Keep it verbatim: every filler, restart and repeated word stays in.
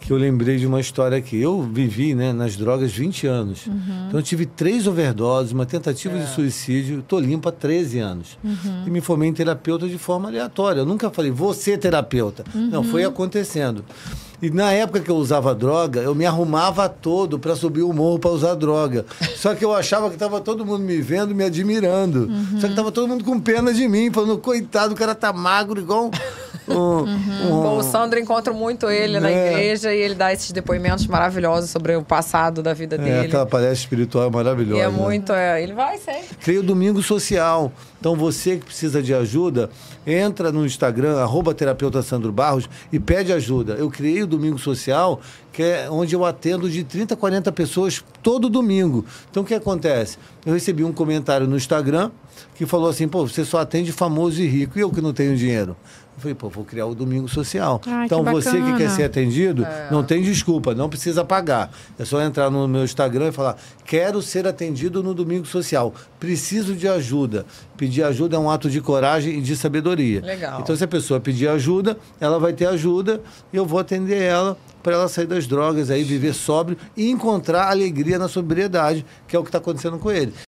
que eu lembrei de uma história aqui. Eu vivi, né, nas drogas vinte anos. Uhum. Então eu tive três overdoses, uma tentativa é. de suicídio. Estou limpo há treze anos. Uhum. E me formei em terapeuta de forma aleatória. Eu nunca falei, vou ser terapeuta. Uhum. Não, foi acontecendo. E na época que eu usava droga, eu me arrumava todo para subir o morro para usar droga. Só que eu achava que estava todo mundo me vendo, me admirando. Uhum. Só que estava todo mundo com pena de mim, falando, coitado, o cara tá magro igual... Um, uhum. um, Bom, o Sandro encontra muito ele é. na igreja e ele dá esses depoimentos maravilhosos sobre o passado da vida é, dele. Aquela palestra espiritual maravilhosa. E é muito, é, ele vai sempre. Criei o Domingo Social. Então você que precisa de ajuda, entra no Instagram, arroba terapeuta Sandro Barros e pede ajuda. Eu criei o Domingo Social, que é onde eu atendo de trinta a quarenta pessoas todo domingo. Então o que acontece? Eu recebi um comentário no Instagram que falou assim, pô, você só atende famoso e rico, e eu que não tenho dinheiro. Eu falei, pô, vou criar o Domingo Social. Ai, então, que você que quer ser atendido, é. não tem desculpa, não precisa pagar. É só entrar no meu Instagram e falar, quero ser atendido no Domingo Social. Preciso de ajuda. Pedir ajuda é um ato de coragem e de sabedoria. Legal. Então, se a pessoa pedir ajuda, ela vai ter ajuda e eu vou atender ela para ela sair das drogas, aí viver sóbrio e encontrar alegria na sobriedade, que é o que está acontecendo com ele.